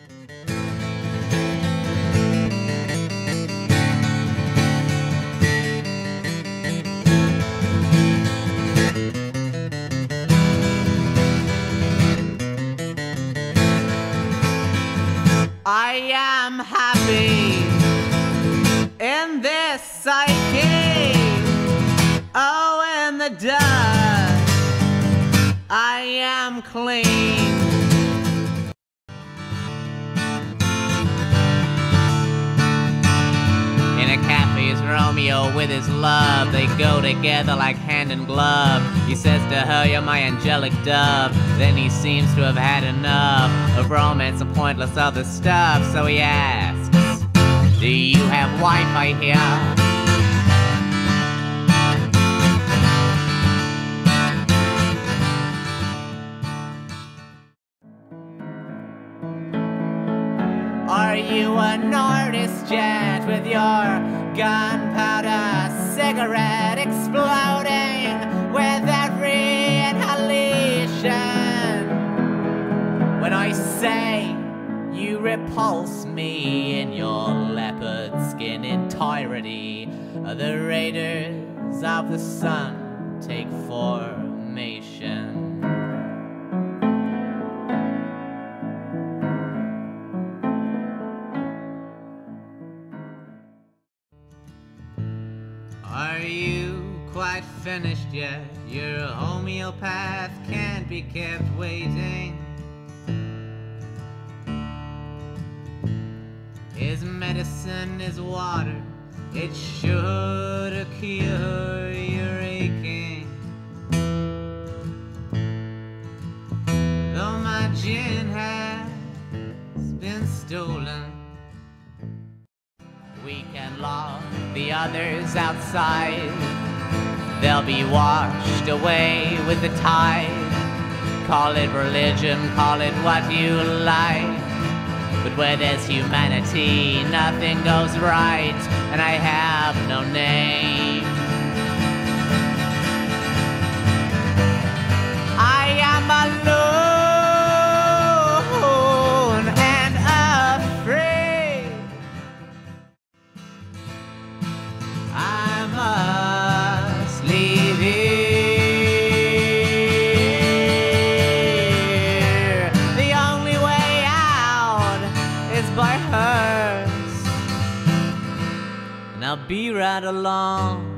I am happy in this psyche. Oh, in the dust, I am clean. In a cafe's Romeo with his love, they go together like hand and glove. He says to her, "You're my angelic dove." Then he seems to have had enough of romance and pointless other stuff. So he asks, "Do you have Wi-Fi here?" Are you an artist yet with your gunpowder cigarette exploding with every inhalation? When I say you repulse me in your leopard skin entirety, the Raiders of the Sun take formation. Are you quite finished yet? Your homeopath can't be kept waiting. His medicine is water, it should cure your aching. Though my gin has been stolen, we can lock the others outside. They'll be washed away with the tide. Call it religion, call it what you like. But where there's humanity, nothing goes right, and I have no name. I am alone and afraid. I must leave here. The only way out is by hers, and I'll be right along.